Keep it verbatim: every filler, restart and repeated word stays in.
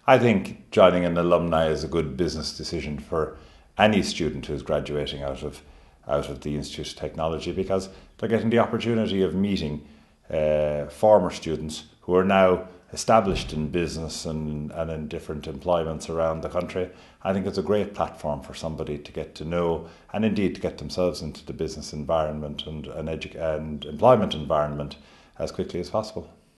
I think joining an alumni is a good business decision for any student who's graduating out of out of the Institute of Technology, because they're getting the opportunity of meeting uh, former students who are now established in business and, and in different employments around the country. I think it's a great platform for somebody to get to know and indeed to get themselves into the business environment and, and, edu- and employment environment as quickly as possible.